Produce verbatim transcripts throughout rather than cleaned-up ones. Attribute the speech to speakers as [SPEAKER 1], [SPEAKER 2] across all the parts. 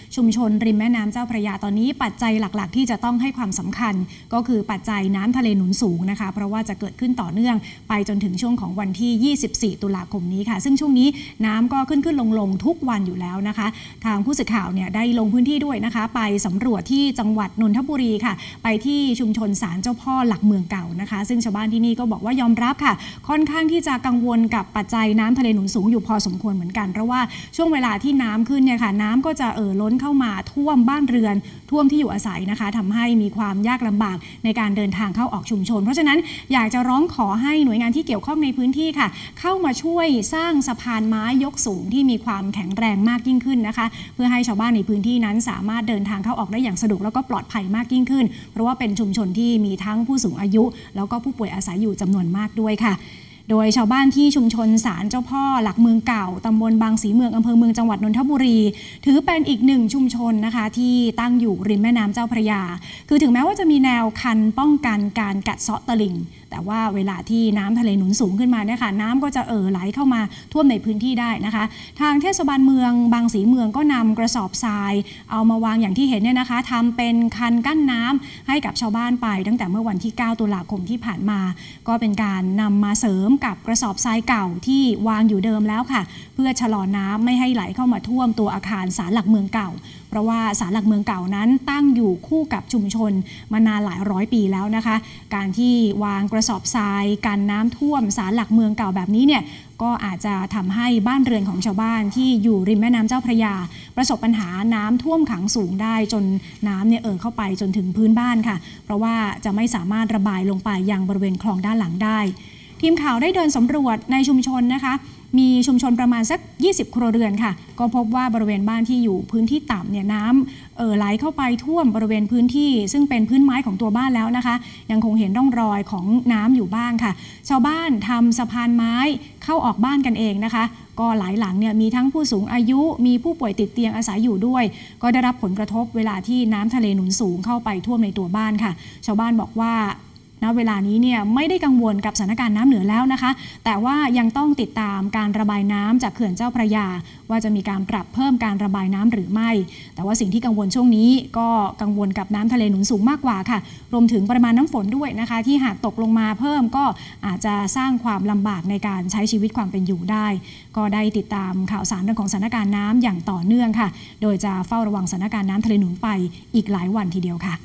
[SPEAKER 1] ชุมชนริมแม่น้ำเจ้าพระยาตอนนี้ปัจจัยหลักๆที่จะต้องให้ความสำคัญก็คือปัจจัยน้ำทะเลหนุนสูงนะคะเพราะว่าจะเกิดขึ้นต่อเนื่องไปจนถึงช่วงของวันที่ยี่สิบสี่ตุลาคมนี้ค่ะซึ่งช่วงนี้น้ำก็ขึ้นขึ้นลงลงทุกวันอยู่แล้วนะคะทางผู้สื่อข่าวเนี่ยได้ลงพื้นที่ด้วยนะคะไปสำรวจที่จังหวัดนนทบุรีค่ะไปที่ชุมชนศาลเจ้าพ่อหลักเมืองเก่านะคะซึ่งชาวบ้านที่นี่ก็บอกว่ายอมรับค่ะค่อนข้างที่จะกังวลกับปัจจัยน้ำทะเลหนุนสูงอยู่พอสมควรเหมือนกันเพราะว่าช่วงเวลาที่น้ำขึ้นเนี่ยค่ะน้ำก็จะเอ่อล้นเข้ามาท่วมบ้านเรือนท่วมที่อยู่อาศัยนะคะทำให้มีความยากลำบากในการเดินทางเข้าออกชุมชนเพราะฉะนั้นอยากจะร้องขอให้หน่วยงานที่เกี่ยวข้องในพื้นที่ค่ะเข้ามาช่วยสร้างสะพานไม้ยกสูงที่มีความแข็งแรงมากยิ่งขึ้นนะคะเพื่อให้ชาวบ้านในพื้นที่นั้นสามารถเดินทางเข้าออกได้อย่างสะดวกแล้วก็ปลอดภัยมากยิ่งขึ้นเพราะว่าเป็นชุมชนที่มีทั้งผู้สูงอายุแล้วก็ผู้ป่วยอาศัยอยู่จำนวนมากด้วยค่ะโดยชาวบ้านที่ชุมชนศาลเจ้าพ่อหลักเมืองเก่าตำบลบางสีเมืองอำเภอเมืองจังหวัดนนทบุรีถือเป็นอีกหนึ่งชุมชนนะคะที่ตั้งอยู่ริมแม่น้ำเจ้าพระยาคือถึงแม้ว่าจะมีแนวคันป้องกันการกัดเซาะตลิ่งแต่ว่าเวลาที่น้ำทะเลหนุนสูงขึ้นมาเนี่ยค่ะน้ำก็จะเอ่อไหลเข้ามาท่วมในพื้นที่ได้นะคะทางเทศบาลเมืองบางสีเมืองก็นำกระสอบทรายเอามาวางอย่างที่เห็นเนี่ยนะคะทำเป็นคันกั้นน้ำให้กับชาวบ้านไปตั้งแต่เมื่อวันที่เก้าตุลาคมที่ผ่านมาก็เป็นการนำมาเสริมกับกระสอบทรายเก่าที่วางอยู่เดิมแล้วค่ะเพื่อชะลอน้ำไม่ให้ไหลเข้ามาท่วมตัวอาคารศาลหลักเมืองเก่าเพราะว่าศาลหลักเมืองเก่านั้นตั้งอยู่คู่กับชุมชนมานานหลายร้อยปีแล้วนะคะการที่วางกระสอบทรายกันน้ำท่วมศาลหลักเมืองเก่าแบบนี้เนี่ยก็อาจจะทำให้บ้านเรือนของชาวบ้านที่อยู่ริมแม่น้ำเจ้าพระยาประสบปัญหาน้ำท่วมขังสูงได้จนน้ำเนี่ยเอ่อเข้าไปจนถึงพื้นบ้านค่ะเพราะว่าจะไม่สามารถระบายลงไปยังบริเวณคลองด้านหลังได้ทีมข่าวได้เดินสำรวจในชุมชนนะคะมีชุมชนประมาณสักยี่สิบครัวเรือนค่ะก็พบว่าบริเวณบ้านที่อยู่พื้นที่ต่ำเนี่ยน้ำเอ่อไหลเข้าไปท่วมบริเวณพื้นที่ซึ่งเป็นพื้นไม้ของตัวบ้านแล้วนะคะยังคงเห็นร่องรอยของน้ำอยู่บ้างค่ะชาวบ้านทำสะพานไม้เข้าออกบ้านกันเองนะคะก็หลายหลังเนี่ยมีทั้งผู้สูงอายุมีผู้ป่วยติดเตียงอาศัยอยู่ด้วยก็ได้รับผลกระทบเวลาที่น้ำทะเลหนุนสูงเข้าไปท่วมในตัวบ้านค่ะชาวบ้านบอกว่าณเวลานี้เนี่ยไม่ได้กังวลกับสถานการณ์น้ำเหนือแล้วนะคะแต่ว่ายังต้องติดตามการระบายน้ำจากเขื่อนเจ้าพระยาว่าจะมีการปรับเพิ่มการระบายน้ำหรือไม่แต่ว่าสิ่งที่กังวลช่วงนี้ก็กังวลกับน้ำทะเลหนุนสูงมากกว่าค่ะรวมถึงปริมาณน้ำฝนด้วยนะคะที่หากตกลงมาเพิ่มก็อาจจะสร้างความลำบากในการใช้ชีวิตความเป็นอยู่ได้ก็ได้ติดตามข่าวสารเรื่องของสถานการณ์น้ำอย่างต่อเนื่องค่ะโดยจะเฝ้าระวังสถานการณ์น้ำทะเลหนุนไปอีกหลายวันทีเดียวค่ะ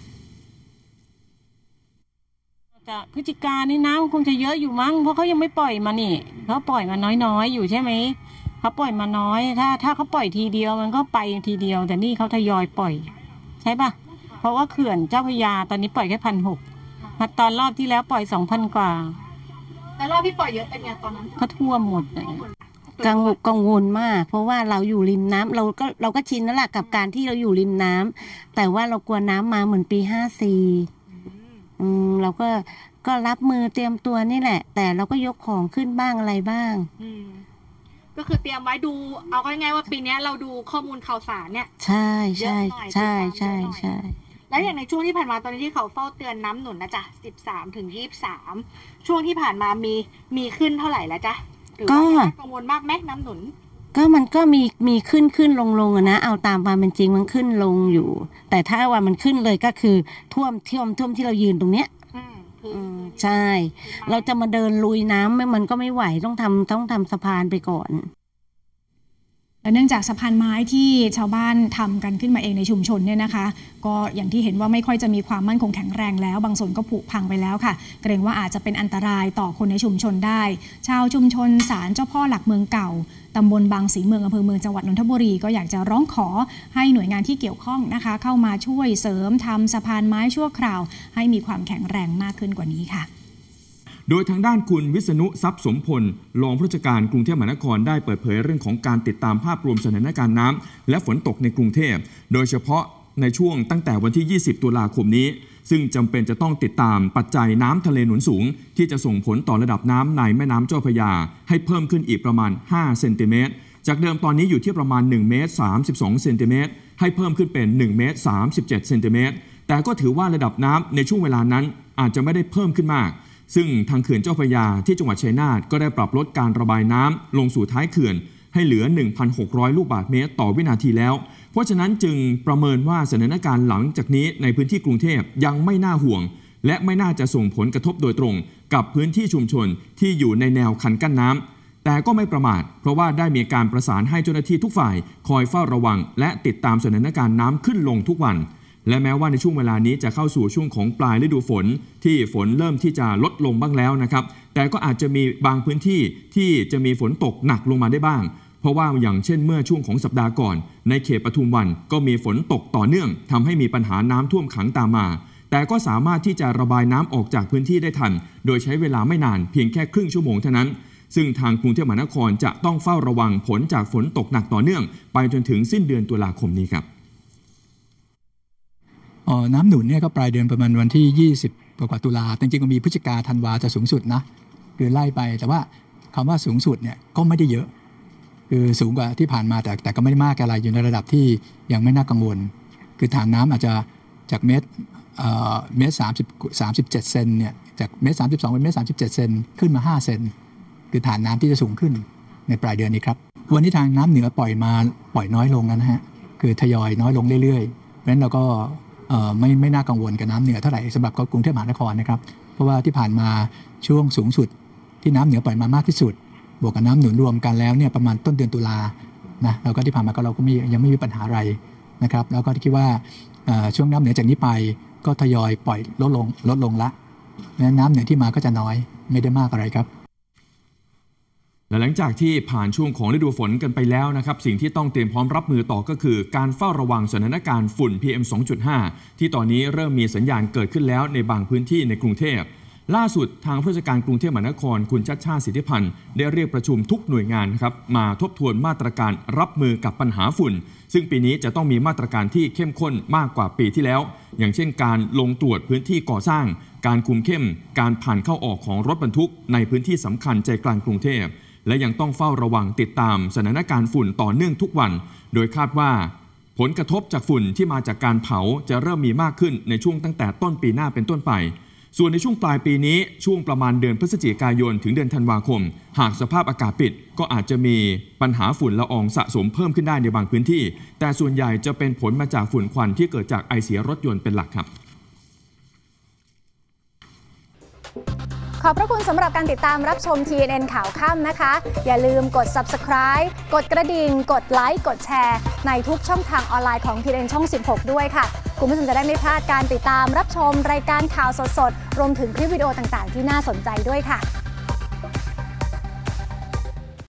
[SPEAKER 2] จะพฤศจิกานี่น้ำคงจะเยอะอยู่มั้งเพราะเขายังไม่ปล่อยมานี่เขาปล่อยมาน้อยๆอยู่ใช่ไหมเขาปล่อยมาน้อยถ้าถ้าเขาปล่อยทีเดียวมันก็ไปทีเดียวแต่นี่เขาทยอยปล่อยใช่ปะเพราะว่าเขื่อนเจ้าพระยาตอนนี้ปล่อยแค่พันหกตอนรอบที่แล้วปล่อยสองพันกว่า
[SPEAKER 3] แต่รอบที่ปล่อยเยอะเป็นไงตอนนั้น
[SPEAKER 2] เขาท่วมหมด
[SPEAKER 4] กังวลกังวลมากเพราะว่าเราอยู่ริมน้ำเราก็เราก็ชินแล้วล่ะกับการที่เราอยู่ริมน้ำแต่ว่าเรากลัวน้ำมาเหมือนปีห้าสี่อืมเราก็ก็รับมือเตรียมตัวนี่แหละแต่เราก็ยกของขึ้นบ้างอะไรบ้าง
[SPEAKER 3] อืมก็คือเตรียมไว้ดูเอาง่ายๆว่าปีนี้เราดูข้อมูลข่าวสารเนี่ย
[SPEAKER 4] ใช่ใช่ใช่ใช่ใช่
[SPEAKER 3] แล้วอย่างในช่วงที่ผ่านมาตอนนี้ที่เขาเฝ้าเตือนน้ำหนุนนะจ๊ะสิบสามถึงยี่สิบสามช่วงที่ผ่านมามีมีขึ้นเท่าไหร่แล้วจ๊ะ
[SPEAKER 4] ก็
[SPEAKER 3] กังวลมากไหมน้ำหนุน
[SPEAKER 4] ก็มันก็มีมีขึ้นขึ้นลงลงอะนะเอาตามความเป็นจริงมันขึ้นลงอยู่แต่ถ้าว่ามันขึ้นเลยก็คือท่วมท่วมท่วมที่เรายืนตรงเนี้ยอืมใช่เราจะมาเดินลุยน้ำไม่มันก็ไม่ไหวต้องทำต้องทำสะพานไปก่อน
[SPEAKER 1] และเนื่องจากสะพานไม้ที่ชาวบ้านทำกันขึ้นมาเองในชุมชนเนี่ยนะคะก็อย่างที่เห็นว่าไม่ค่อยจะมีความมั่นคงแข็งแรงแล้วบางส่วนก็ผุพังไปแล้วค่ะเกรงว่าอาจจะเป็นอันตรายต่อคนในชุมชนได้ชาวชุมชนศาลเจ้าพ่อหลักเมืองเก่าตำบลบางสีเมืองอำเภอเมืองจังหวัดนนทบุรีก็อยากจะร้องขอให้หน่วยงานที่เกี่ยวข้องนะคะเข้ามาช่วยเสริมทำสะพานไม้ชั่วคราวให้มีความแข็งแรงมากขึ้นกว่านี้ค่ะ
[SPEAKER 5] โดยทางด้านคุณวิษณุทรัพย์สมพลรองผู้จัดการกรุงเทพมหานครได้เปิดเผยเรื่องของการติดตามภาพรวมสถานการณ์น้ำและฝนตกในกรุงเทพโดยเฉพาะในช่วงตั้งแต่วันที่ยี่สิบตุลาคมนี้ซึ่งจำเป็นจะต้องติดตามปัจจัยน้ำทะเลหนุนสูงที่จะส่งผลต่อระดับน้ำในแม่น้ำเจ้าพระยาให้เพิ่มขึ้นอีกประมาณห้าเซนติเมตรจากเดิมตอนนี้อยู่ที่ประมาณหนึ่งเมตรสามสิบสองเซนติเมตรให้เพิ่มขึ้นเป็นหนึ่งเมตรสามสิบเจ็ดเซนติเมตรแต่ก็ถือว่าระดับน้ำในช่วงเวลานั้นอาจจะไม่ได้เพิ่มขึ้นมากซึ่งทางเขื่อนเจ้าพระยาที่จังหวัดชัยนาทก็ได้ปรับลดการระบายน้ำลงสู่ท้ายเขื่อนให้เหลือ หนึ่งพันหกร้อย ลูกบาศก์เมตรต่อวินาทีแล้วเพราะฉะนั้นจึงประเมินว่าสถานการณ์หลังจากนี้ในพื้นที่กรุงเทพยังไม่น่าห่วงและไม่น่าจะส่งผลกระทบโดยตรงกับพื้นที่ชุมชนที่อยู่ในแนวคันกั้นน้ำแต่ก็ไม่ประมาทเพราะว่าได้มีการประสานให้เจ้าหน้าที่ทุกฝ่ายคอยเฝ้าระวังและติดตามสถานการณ์น้ำขึ้นลงทุกวันและแม้ว่าในช่วงเวลานี้จะเข้าสู่ช่วงของปลายฤดูฝนที่ฝนเริ่มที่จะลดลงบ้างแล้วนะครับแต่ก็อาจจะมีบางพื้นที่ที่จะมีฝนตกหนักลงมาได้บ้างเพราะว่าอย่างเช่นเมื่อช่วงของสัปดาห์ก่อนในเขตปทุมวันก็มีฝนตกต่อเนื่องทำให้มีปัญหาน้ำท่วมขังตามมาแต่ก็สามารถที่จะระบายน้ำออกจากพื้นที่ได้ทันโดยใช้เวลาไม่นานเพียงแค่ครึ่งชั่วโมงเท่านั้นซึ่งทางกรุงเทพมหานครจะต้องเฝ้าระวังผลจากฝนตกหนักต่อเนื่องไปจนถึงสิ้นเดือนตุลาคมนี้ครับ
[SPEAKER 6] อ๋อน้ำหนุนเนี่ยก็ปลายเดือนประมาณวันที่ยี่สิบกว่าตุลาจริงๆก็มีพฤศจิกาธันวาจะสูงสุดนะคือไล่ไปแต่ว่าคำว่าสูงสุดเนี่ยก็ไม่ได้เยอะคือสูงกว่าที่ผ่านมาแต่แต่ก็ไม่ได้มากอะไรอยู่ในระดับที่ยังไม่น่ากังวลคือฐานน้ำอาจจะจากเมตรเอ่อเมตรสามสิบสามสิบเจ็ดเซนเนี่ยจากเมตรสามสิบสองเป็นเมตรสามสิบเจ็ดเซนขึ้นมาห้าเซนคือฐานน้ำที่จะสูงขึ้นในปลายเดือนนี้ครับวันนี้ทางน้ำเหนือปล่อยมาปล่อยน้อยลงแล้วนะฮะคือทยอยน้อยลงเรื่อยๆเพราะฉะนั้นเราก็ไม่ไม่น่ากังวลกับน้ำเหนือเท่าไหร่สำหรับกรุงเทพมหานครนะครับเพราะว่าที่ผ่านมาช่วงสูงสุดที่น้ำเหนือปล่อยมามากที่สุดบวกกับน้ำหนุนรวมกันแล้วเนี่ยประมาณต้นเดือนตุลานะแล้วก็ที่ผ่านมาก็เราก็ไม่ยังไม่มีปัญหาอะไรนะครับแล้วก็คิดว่าช่วงน้ำเหนือจากนี้ไปก็ทยอยปล่อยลดลงลดลงละน้ำเหนือที่มาก็จะน้อยไม่ได้มากอะไรครับ
[SPEAKER 5] และหลังจากที่ผ่านช่วงของฤดูฝนกันไปแล้วนะครับสิ่งที่ต้องเตรียมพร้อมรับมือต่อก็คือการเฝ้าระวังสถานการณ์ฝุ่น พี เอ็ม สองจุดห้า ที่ตอนนี้เริ่มมีสัญญาณเกิดขึ้นแล้วในบางพื้นที่ในกรุงเทพล่าสุดทางผู้ว่าราชการกรุงเทพมหานครคุณชัชชาติสิทธิพันธ์ได้เรียกประชุมทุกหน่วยงานครับมาทบทวนมาตรการรับมือกับปัญหาฝุ่นซึ่งปีนี้จะต้องมีมาตรการที่เข้มข้นมากกว่าปีที่แล้วอย่างเช่นการลงตรวจพื้นที่ก่อสร้างการคุมเข้มการผ่านเข้าออกของรถบรรทุกในพื้นที่สำคัญใจกลางกรุงเทพและยังต้องเฝ้าระวังติดตามสถานการณ์ฝุ่นต่อเนื่องทุกวันโดยคาดว่าผลกระทบจากฝุ่นที่มาจากการเผาจะเริ่มมีมากขึ้นในช่วงตั้งแต่ต้นปีหน้าเป็นต้นไปส่วนในช่วงปลายปีนี้ช่วงประมาณเดือนพฤศจิกายนถึงเดือนธันวาคมหากสภาพอากาศปิดก็อาจจะมีปัญหาฝุ่นละอองสะสมเพิ่มขึ้นได้ในบางพื้นที่แต่ส่วนใหญ่จะเป็นผลมาจากฝุ่นควันที่เกิดจากไอเสียรถยนต์เป็นหลักครับ
[SPEAKER 1] ขอบพระคุณสำหรับการติดตามรับชม ที เอ็น เอ็น ข่าวค่ำนะคะอย่าลืมกด ซับสไครบ์ กดกระดิ่งกดไลค์กดแชร์ในทุกช่องทางออนไลน์ของ ที เอ็น เอ็น ช่องสิบหกด้วยค่ะคุณผู้ชมจะได้ไม่พลาดการติดตามรับชมรายการข่าวสดๆรวมถึงคลิปวิดีโอต่างๆที่น่าสนใจด้วยค่ะ